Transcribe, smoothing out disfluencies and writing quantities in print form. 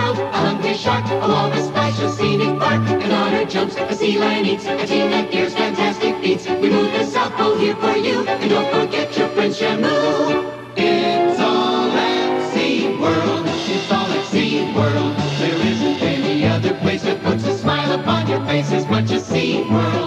SeaWorld. A hungry shark, a walrus splash, a scenic park. An otter jumps, a sea lion eats, a team that dares fantastic feats. We move the South Pole here for you, and don't forget your friend Shamu. It's all at SeaWorld. It's all at SeaWorld. There isn't any other place that puts a smile upon your face as much as SeaWorld.